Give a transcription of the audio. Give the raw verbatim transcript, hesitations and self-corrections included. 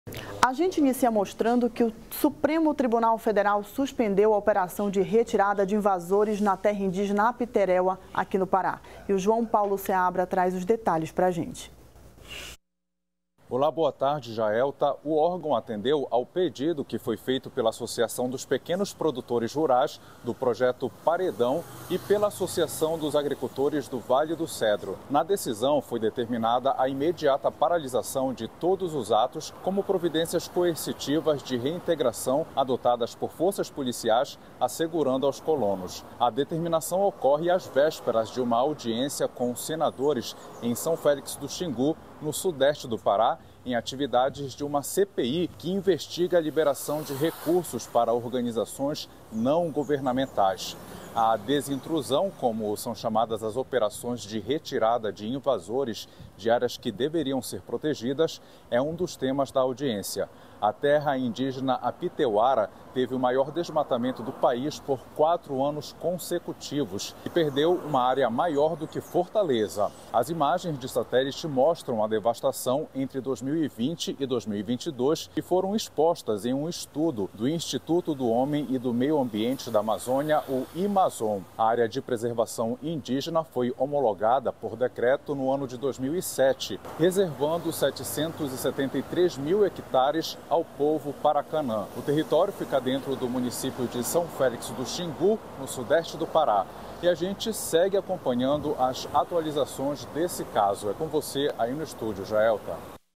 A gente inicia mostrando que o Supremo Tribunal Federal suspendeu a operação de retirada de invasores na terra indígena Apiteréua, aqui no Pará. E o João Paulo Seabra traz os detalhes para a gente. Olá, boa tarde, Jaelta. O órgão atendeu ao pedido que foi feito pela Associação dos Pequenos Produtores Rurais do projeto Paredão e pela Associação dos Agricultores do Vale do Cedro. Na decisão foi determinada a imediata paralisação de todos os atos como providências coercitivas de reintegração adotadas por forças policiais assegurando aos colonos. A determinação ocorre às vésperas de uma audiência com senadores em São Félix do Xingu, no sudeste do Pará, em atividades de uma C P I que investiga a liberação de recursos para organizações não governamentais. A desintrusão, como são chamadas as operações de retirada de invasores de áreas que deveriam ser protegidas, é um dos temas da audiência. A terra indígena Apiteuara teve o maior desmatamento do país por quatro anos consecutivos e perdeu uma área maior do que Fortaleza. As imagens de satélite mostram a devastação entre dois mil e vinte e dois mil e vinte e dois e foram expostas em um estudo do Instituto do Homem e do Meio Ambiente da Amazônia, o IMAZON. A área de preservação indígena foi homologada por decreto no ano de dois mil e sete, reservando setecentos e setenta e três mil hectares ao povo Paracanã. O território fica dentro do município de São Félix do Xingu, no sudeste do Pará. E a gente segue acompanhando as atualizações desse caso. É com você aí no estúdio, Jaelta.